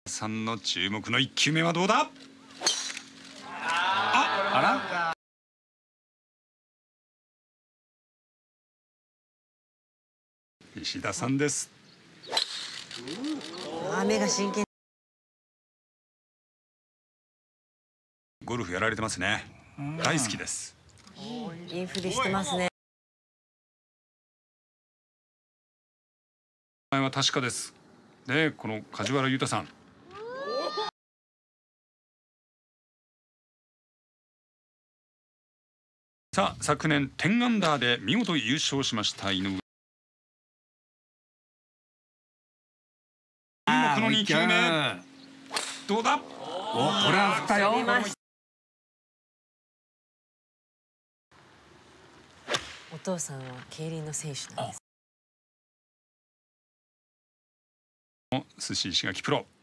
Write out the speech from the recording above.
さんの注目の1球目はどうだ。あら、石田さんです。 目が真剣。 ゴルフやられてますね。大好きです。 いい振りしてますね。 名前は確かです。で、この梶原裕太さん。さあ、昨年10アンダーで見事優勝しました井上。この2球目どうだ。 これは振ったよ。 お父さんは競輪の選手なんです。 寿司石垣プロ。